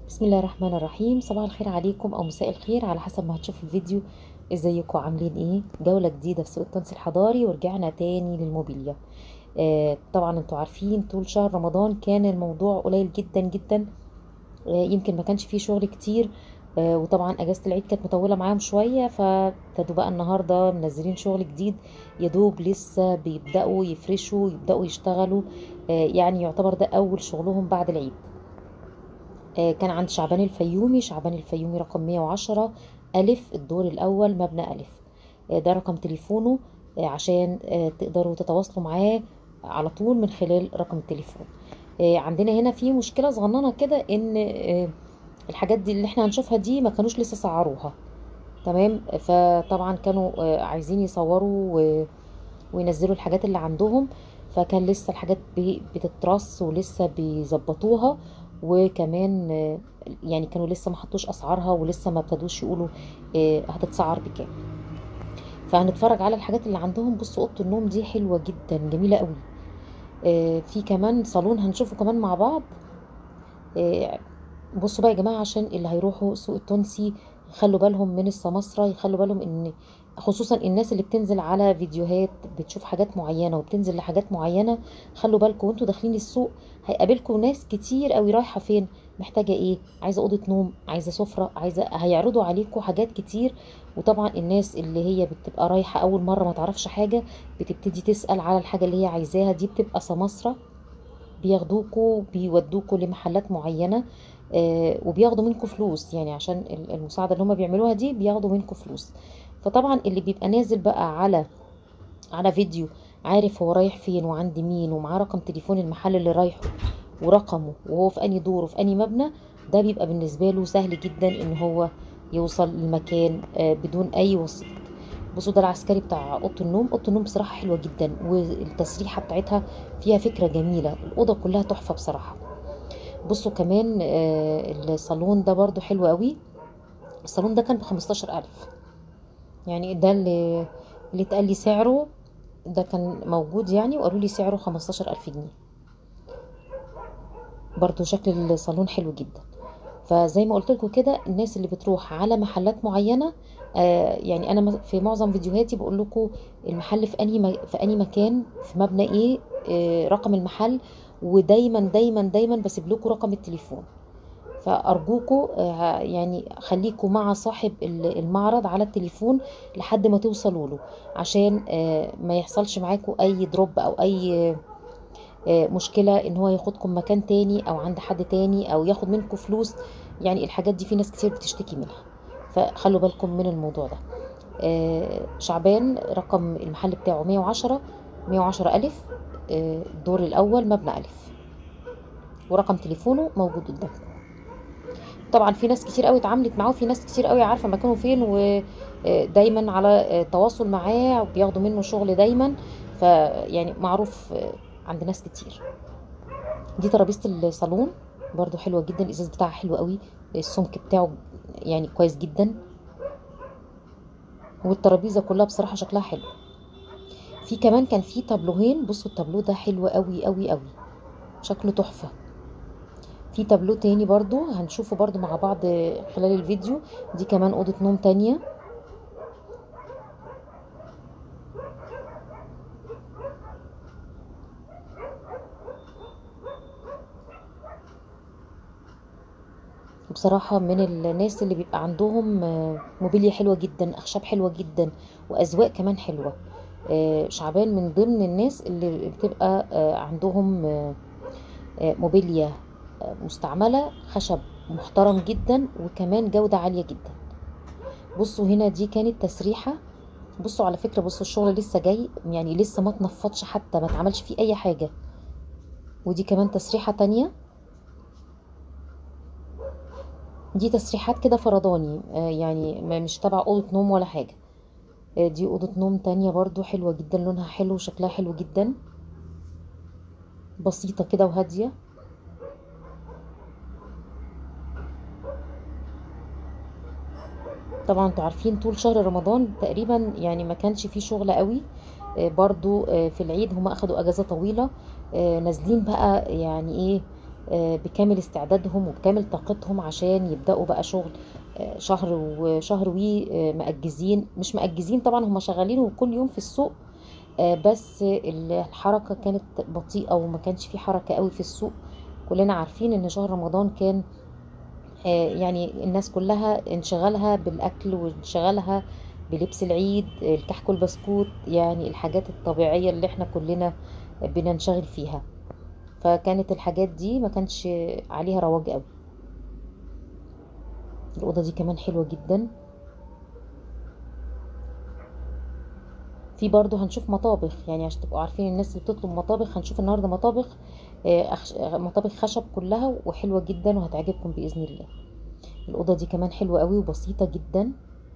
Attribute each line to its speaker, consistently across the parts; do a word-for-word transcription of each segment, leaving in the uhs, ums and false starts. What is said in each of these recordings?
Speaker 1: بسم الله الرحمن الرحيم. صباح الخير عليكم او مساء الخير على حسب ما هتشوفوا الفيديو. ازيكم عاملين ايه؟ جولة جديدة في سوق التونسي الحضاري ورجعنا تاني للموبيليا. آه طبعا انتوا عارفين طول شهر رمضان كان الموضوع قليل جدا جدا. آه يمكن ما كانش فيه شغل كتير. آه وطبعا اجازة العيد كانت مطولة معاهم شوية، فابتدوا بقى النهاردة منزلين شغل جديد. يدوب لسه بيبدأوا يفرشوا يبدأوا يشتغلوا. آه يعني يعتبر ده اول شغلهم بعد العيد. آه، كان عند شعبان الفيومي، شعبان الفيومي رقم مية وعشرة ألف، الدور الأول، مبنى ألف. آه، ده رقم تليفونه، آه، عشان آه، تقدروا تتواصلوا معاه على طول من خلال رقم التليفون. آه، عندنا هنا في مشكلة صغننة كده، إن آه، الحاجات دي اللي احنا هنشوفها دي ما كانوش لسه سعروها. تمام. فطبعا كانوا آه، عايزين يصوروا و- وينزلوا الحاجات اللي عندهم. فكان لسه الحاجات بي- بتترص ولسه بيظبطوها. وكمان آه، يعني كانوا لسه ما حطوش اسعارها ولسه ما ابتدوش يقولوا آه، هتتسعر بكام. فهنتفرج على الحاجات اللي عندهم. بصوا اوضه النوم دي حلوه جدا، جميله قوي. آه، في كمان صالون هنشوفه كمان مع بعض. آه، بصوا بقى يا جماعة، عشان اللي هيروحوا سوق التونسي يخلوا بالهم من السماسرة، يخلوا بالهم ان خصوصا الناس اللي بتنزل على فيديوهات بتشوف حاجات معينة وبتنزل لحاجات معينة. خلوا بالكم وانتوا داخلين السوق، هيقابلكم ناس كتير قوي رايحة فين، محتاجة ايه، عايزة اوضة نوم، عايزة سفرة، عايزة، هيعرضوا عليكم حاجات كتير. وطبعا الناس اللي هي بتبقى رايحة اول مرة ما تعرفش حاجة، بتبتدي تسأل على الحاجة اللي هي عايزاها. دي بتبقى سماسرة، بياخدوكوا بيودوكوا لمحلات معينة. آه، وبياخدوا منكم فلوس، يعني عشان ال- المساعدة اللي هم بيعملوها دي بياخدوا منكم فلوس. فطبعا اللي بيبقى نازل بقى على على فيديو، عارف هو رايح فين وعند مين ومعاه رقم تليفون المحل اللي رايحه ورقمه وهو في انهي دور وفي انهي مبنى، ده بيبقى بالنسبة له سهل جدا ان هو يوصل للمكان آه، بدون اي وسيط. بصوا ده العسكري بتاع اوضه النوم. اوضه النوم بصراحه حلوه جدا، والتسريحه بتاعتها فيها فكره جميله. الاوضه كلها تحفه بصراحه. بصوا كمان آه، الصالون ده برضو حلو قوي. الصالون ده كان بخمستاشر ألف، يعني ده اللي اللي اتقال لي سعره. ده كان موجود يعني، وقالوا لي سعره خمستاشر ألف جنيه. برضو شكل الصالون حلو جدا. فزي ما قلت لكم كده، الناس اللي بتروح على محلات معينه، آه يعني انا م- في معظم فيديوهاتي بقول لكم المحل في انهي م- في انهي مكان، في مبنى ايه، آه رقم المحل. ودايما دايما دايما بسيب لكم رقم التليفون. فارجوكوا آه يعني خليكوا مع صاحب ال- المعرض على التليفون لحد ما توصلوا له، عشان آه ما يحصلش معاكم اي دروب او اي آه، مشكلة ان هو ياخدكم مكان تاني او عند حد تاني او ياخد منكم فلوس. يعني الحاجات دي في ناس كتير بتشتكي منها، فخلوا بالكم من الموضوع ده. آه، شعبان رقم المحل بتاعه مية وعشرة، مية وعشرة ألف، آه، الدور الأول، مبنى ألف. ورقم تليفونه موجود قدامكم. طبعا في ناس كتير قوي اتعاملت معاه، وفي ناس كتير قوي عارفة مكانه فين ودايما على آه، تواصل معاه وبياخدوا منه شغل دايما. فيعني معروف آه، عند ناس كتير. دي ترابيزة الصالون، برضو حلوة جدا. الازاز بتاعها حلو قوي، السمك بتاعه يعني كويس جدا. والترابيزة كلها بصراحة شكلها حلو. في كمان كان في تابلوهين. بصوا التابلو ده حلو قوي قوي قوي، شكله تحفة. في تابلو تاني برضو هنشوفه برضو مع بعض خلال الفيديو. دي كمان أوضة نوم تانية. بصراحة من الناس اللي بيبقى عندهم آه، موبيليا حلوة جدا، أخشاب حلوة جدا، وأذواق كمان حلوة. آه، شعبان من ضمن الناس اللي بتبقى آه، عندهم آه، آه، موبيليا آه، مستعملة، خشب محترم جدا وكمان جودة عالية جدا. بصوا هنا دي كانت تسريحة. بصوا على فكرة، بصوا الشغل لسه جاي، يعني لسه ما اتنفضش حتى، ما اتعملش فيه أي حاجة. ودي كمان تسريحة تانية. دي تسريحات كده فرداني، آه، يعني ما- مش تبع أوضة نوم ولا حاجة. آه، دي أوضة نوم تانية برضو حلوة جدا، لونها حلو وشكلها حلو جدا، بسيطة كده وهادية. طبعا انتوا عارفين طول شهر رمضان تقريبا يعني ما كانش فيه شغل قوي. آه، برضو آه، في العيد هما اخدوا اجازة طويلة. آه، نازلين بقى يعني ايه، آه، بكامل استعدادهم وبكامل طاقتهم عشان يبدأوا بقى شغل آه، شهر وشهر وي آه، مأجزين، مش مأجزين طبعا، هم شغالين وكل يوم في السوق. آه، بس الحركة كانت بطيئة وما كانش في حركة قوي في السوق. كلنا عارفين ان شهر رمضان كان آه، يعني الناس كلها انشغالها بالأكل وانشغالها بلبس العيد، الكحك والبسكوت، يعني الحاجات الطبيعية اللي احنا كلنا بننشغل فيها. فكانت الحاجات دي ما كانش عليها رواج قوي. الأوضة دي كمان حلوة جدا. في برضو هنشوف مطابخ، يعني عشان تبقوا عارفين الناس اللي بتطلب مطابخ، هنشوف النهاردة مطابخ آه، أخش- مطابخ خشب كلها وحلوة جدا وهتعجبكم بإذن الله. الأوضة دي كمان حلوة قوي وبسيطة جدا.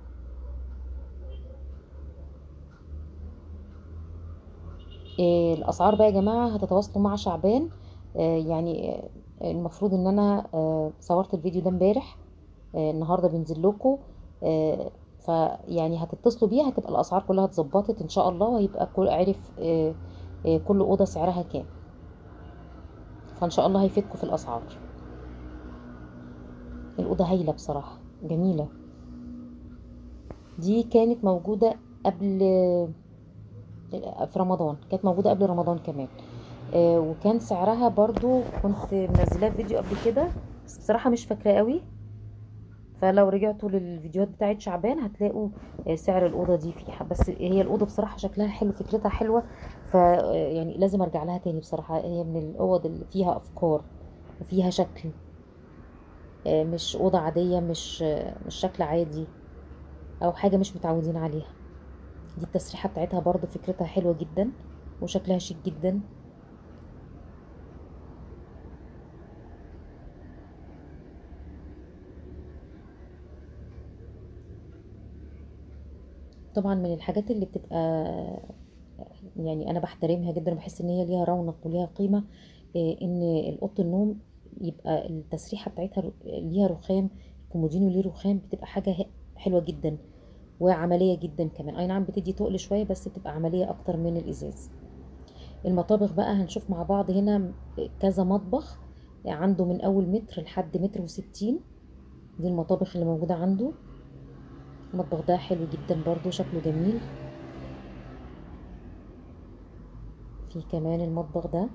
Speaker 1: آه، الأسعار بقى يا جماعة هتتواصلوا مع شعبان. آه، يعني آه، المفروض ان انا آه، صورت الفيديو ده امبارح. آه، النهارده بينزل لكم. آه، فيعني هتتصلوا بيها هتبقى الاسعار كلها اتظبطت ان شاء الله، وهيبقى كل عارف آه، آه، كل اوضه سعرها كام. فان شاء الله هيفيدكم في الاسعار. الاوضه هايله بصراحه، جميله. دي كانت موجوده قبل في رمضان، كانت موجوده قبل رمضان كمان. آه، وكان سعرها برضو كنت منزلاه فيديو قبل كده، بس بصراحه مش فاكراه قوي. فلو رجعتوا للفيديوهات بتاعت شعبان هتلاقوا آه، سعر الأوضة دي فيها. بس هي الأوضة بصراحة شكلها حلو، فكرتها حلوة. ف آه، يعني لازم ارجع لها تاني بصراحة. هي من الأوض اللي فيها أفكار وفيها شكل، آه، مش أوضة عادية، مش آه، مش شكل عادي أو حاجة مش متعودين عليها. دي التسريحة بتاعتها برضو فكرتها حلوة جدا وشكلها شيك جدا. طبعا من الحاجات اللي بتبقى يعني انا بحترمها جدا وبحس ان هي ليها رونق وليها قيمه، آه، ان اوضه النوم يبقى التسريحه بتاعتها ر- ليها رخام. الكومودينو ليه رخام، بتبقى حاجه ه- حلوه جدا وعمليه جدا كمان. اي نعم بتدي تقل شويه بس بتبقى عمليه اكتر من الازاز. المطابخ بقى هنشوف مع بعض هنا كذا مطبخ، عنده من اول متر لحد متر وستين. دي المطابخ اللي موجوده عنده. المطبخ ده حلو جدا برضو، شكله جميل. في كمان المطبخ ده.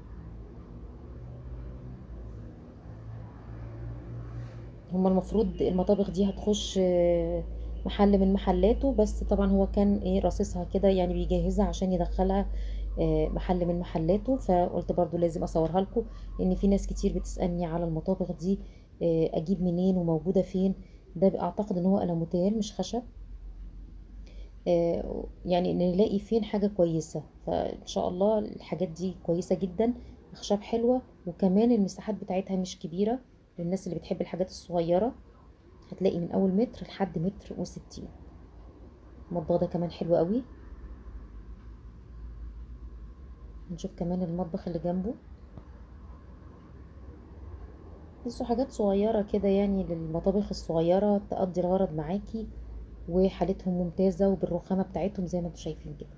Speaker 1: هما المفروض المطابخ دي هتخش آه، محل من محلاته، بس طبعا هو كان ايه راصصها كده، يعني بيجهزها عشان يدخلها آه، محل من محلاته. فقلت برضو لازم اصورها لكم، لان في ناس كتير بتسألني على المطابخ دي آه، اجيب منين وموجودة فين. ده اعتقد ان هو ألموتيل مش خشب. آه، يعني نلاقي فين حاجة كويسة، فان شاء الله الحاجات دي كويسة جدا. اخشاب حلوة، وكمان المساحات بتاعتها مش كبيرة للناس اللي بتحب الحاجات الصغيرة. هتلاقي من اول متر لحد متر وستين. المطبخ ده كمان حلو قوي. هنشوف كمان المطبخ اللي جنبه. بصوا حاجات صغيرة كده، يعني للمطابخ الصغيرة تقضي الغرض معاكي، وحالتهم ممتازة وبالرخامة بتاعتهم زي ما انتم شايفين كده.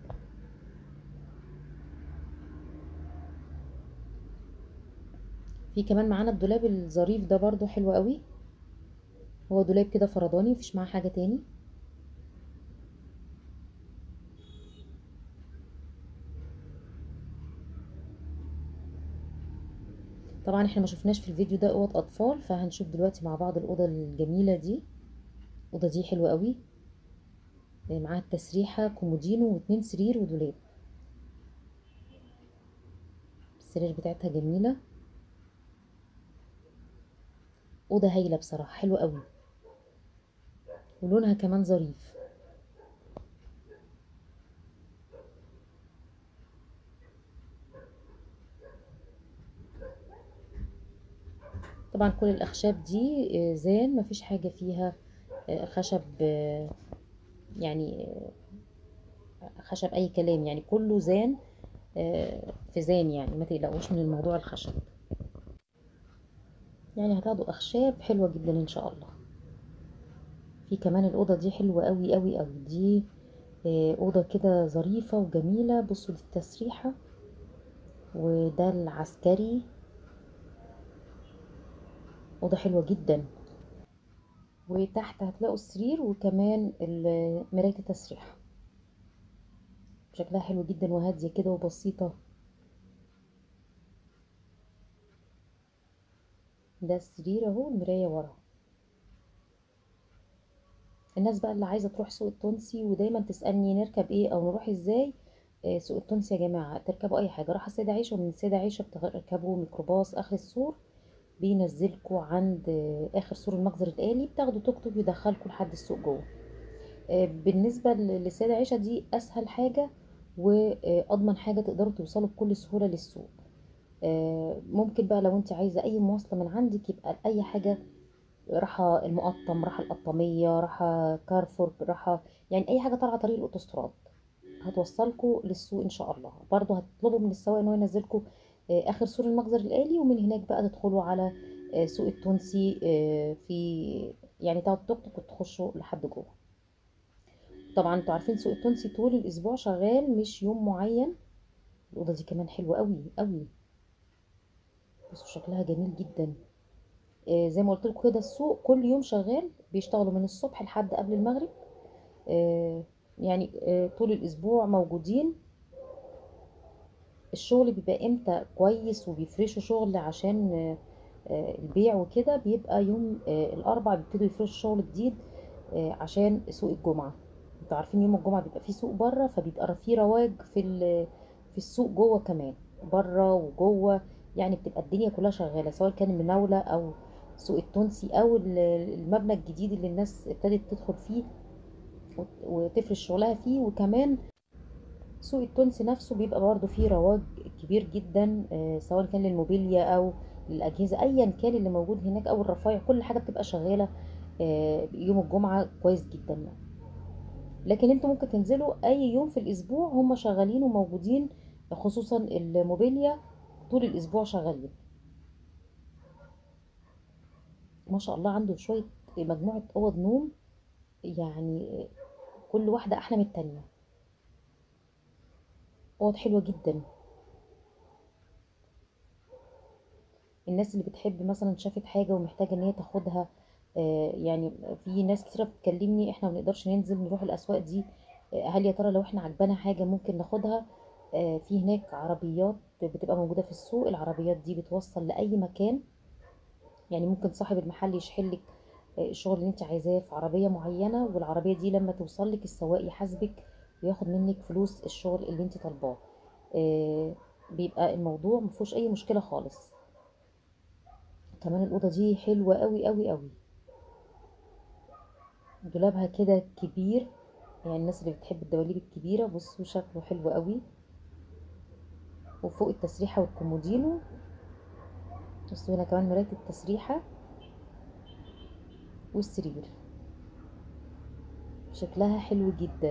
Speaker 1: في كمان معانا الدولاب الظريف ده برضو حلو قوي. هو دولاب كده فرداني مفيش معاه حاجة تاني. طبعا احنا ما شفناش في الفيديو ده اوض اطفال، فهنشوف دلوقتي مع بعض الاوضه الجميله دي. الاوضه دي حلوه قوي، معاها التسريحه كومودينو واتنين سرير ودولاب. السرير بتاعتها جميله. اوضه هايله بصراحه، حلوه قوي ولونها كمان ظريف. طبعا كل الاخشاب دي آه، زان، مفيش حاجه فيها آه، خشب آه، يعني آه، خشب اي كلام، يعني كله زان آه، في زان، يعني ما تقلقوش من الموضوع الخشب. يعني هتاخدوا اخشاب حلوه جدا ان شاء الله. في كمان الاوضه دي حلوه قوي قوي قوي. دي آه، اوضه كده ظريفه وجميله. بصوا دي التسريحه، وده العسكري. اوضه حلوه جدا. وتحت هتلاقوا السرير وكمان ال- مرايه التسريح. شكلها حلو جدا وهاديه كده وبسيطه. ده السرير اهو، المرايه ورا. الناس بقى اللي عايزه تروح سوق التونسي ودايما تسالني نركب ايه او نروح ازاي. آه، سوق التونسي يا جماعه تركبوا اي حاجه، راح السيده عيشه، ومن السيده عيشه بتركبوا ميكروباص اخر السور، بينزلكوا عند آه، اخر سور المخزن الآلي، بتاخدوا توك توك يدخلكوا لحد السوق جوه. آه، بالنسبه ل- للسيده عيشه دي اسهل حاجه واضمن حاجه، تقدروا توصلوا بكل سهوله للسوق. آه، ممكن بقى لو انت عايزه اي مواصله من عندك يبقى اي حاجه، راحة المقطم، راحة القطامية، راحة كارفور، راحة يعني أي حاجة طالعة طريق الأوتوستراد هتوصلكوا للسوق إن شاء الله. برضو هتطلبوا من السواق إن هو ينزلكوا آه، آخر سور المخزن الآلي، ومن هناك بقى تدخلوا على آه، سوق التونسي، آه، في يعني تاخدوا توك توك وتخشوا لحد جوه. طبعا انتوا عارفين سوق التونسي طول الأسبوع شغال، مش يوم معين. الأوضة دي كمان حلوة قوي قوي، بصوا شكلها جميل جدا. آه، زي ما قلت لكم كده السوق كل يوم شغال، بيشتغلوا من الصبح لحد قبل المغرب. آه، يعني آه، طول الاسبوع موجودين. الشغل بيبقى امتى كويس وبيفرشوا شغل عشان آه، آه، البيع وكده، بيبقى يوم آه، الاربع بيبتدوا يفرشوا شغل جديد آه، عشان سوق الجمعة. انتوا عارفين يوم الجمعة بيبقى فيه سوق بره، فبيبقى فيه رواج في ال- في السوق جوه كمان، بره وجوه. يعني بتبقى الدنيا كلها شغالة، سواء كان المناولة او سوق التونسي او ال- المبنى الجديد اللي الناس ابتدت تدخل فيه وت- وتفرش شغلها فيه. وكمان سوق التونسي نفسه بيبقى برضه فيه رواج كبير جدا، آه، سواء كان للموبيليا او للاجهزه ايا كان اللي موجود هناك او الرفايع، كل حاجه بتبقى شغاله آه، يوم الجمعه كويس جدا يعني. لكن انتوا ممكن تنزلوا اي يوم في الاسبوع، هم شغالين وموجودين، خصوصا الموبيليا طول الاسبوع شغالين. ما شاء الله عنده شويه مجموعه اوض نوم، يعني كل واحده احلى من التانيه. اوض حلوه جدا. الناس اللي بتحب مثلا شافت حاجة ومحتاجة ان هي تاخدها، آه، يعني في ناس كتيرة بتكلمني احنا ما بنقدرش ننزل نروح الاسواق دي، آه، هل يا ترى لو احنا عجبانا حاجة ممكن ناخدها؟ آه، في هناك عربيات بتبقى موجودة في السوق، العربيات دي بتوصل لأي مكان. يعني ممكن صاحب المحل يشحلك آه، الشغل اللي انت عايزاه في عربية معينة، والعربية دي لما توصل لك السواق يحاسبك وياخد منك فلوس الشغل اللي انت طالباه. آه، بيبقى الموضوع مفيهوش اي مشكلة خالص. كمان الأوضة دي حلوة قوي قوي قوي. دولابها كده كبير، يعني الناس اللي بتحب الدواليب الكبيرة، بصوا شكله حلو قوي. وفوق التسريحة والكومودينو، بصوا هنا كمان مراية التسريحة والسرير، شكلها حلو جدا.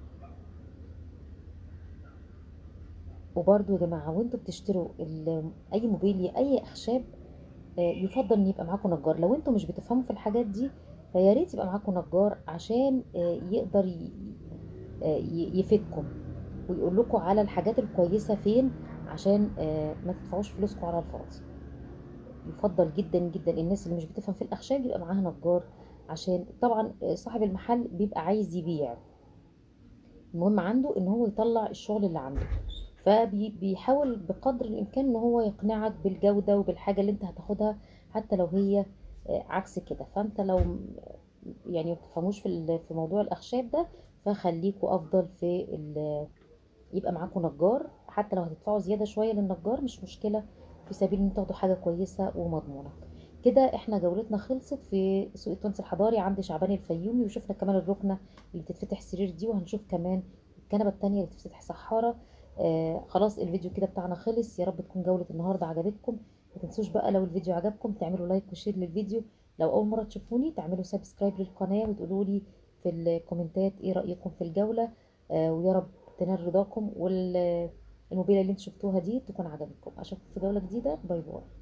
Speaker 1: وبرضو يا جماعة وانتوا بتشتروا ال- اي موبيليا اي اخشاب، آه، يفضل ان يبقى معاكم نجار. لو انتوا مش بتفهموا في الحاجات دي فيا ريت يبقى معاكم نجار، عشان آه، يقدر ي- آه، ي- يفيدكم ويقول لكم على الحاجات الكويسة فين، عشان آه، ما تدفعوش فلوسكم على الفاضي. يفضل جدا جدا الناس اللي مش بتفهم في الأخشاب يبقى معاها نجار، عشان طبعا آه، صاحب المحل بيبقى عايز يبيع، المهم عنده ان هو يطلع الشغل اللي عنده، فبيحاول بقدر الامكان ان هو يقنعك بالجودة وبالحاجة اللي انت هتاخدها، حتى لو هي آه، عكس كده. فانت لو م- يعني ما بتفهموش في ال- في موضوع الاخشاب ده، فخليكوا افضل في ال- يبقى معاكم نجار، حتى لو هتدفعوا زيادة شوية للنجار مش مشكلة، في سبيل ان تاخدوا حاجة كويسة ومضمونة. كده احنا جولتنا خلصت في سوق التونسي الحضاري عند شعبان الفيومي، وشفنا كمان الركنة اللي بتتفتح سرير دي، وهنشوف كمان الكنبة التانية اللي بتتفتح سحارة. آه خلاص الفيديو كده بتاعنا خلص، يا رب تكون جولة النهاردة عجبتكم. ما تنسوش بقى لو الفيديو عجبكم تعملوا لايك وشير للفيديو، لو اول مرة تشوفوني تعملوا سبسكرايب للقناة، وتقولوا لي في الكومنتات ايه رأيكم في الجولة. آه ويا رب تنال رضاكم، والموبيلة اللي انتوا شفتوها دي تكون عجبتكم. اشوفكم في جولة جديدة، باي باي.